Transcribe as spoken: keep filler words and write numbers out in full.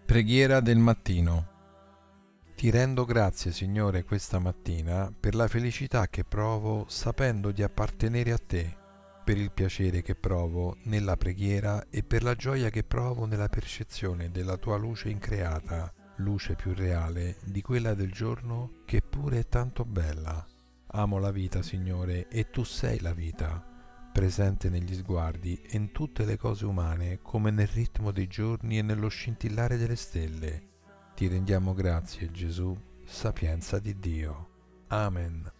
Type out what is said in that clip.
Preghiera del mattino. Ti rendo grazie, Signore, questa mattina per la felicità che provo sapendo di appartenere a te, per il piacere che provo nella preghiera e per la gioia che provo nella percezione della tua luce increata, luce più reale di quella del giorno che pure è tanto bella. Amo la vita, Signore, e tu sei la vita, presente negli sguardi e in tutte le cose umane come nel ritmo dei giorni e nello scintillare delle stelle. Ti rendiamo grazie, Gesù, sapienza di Dio. Amen.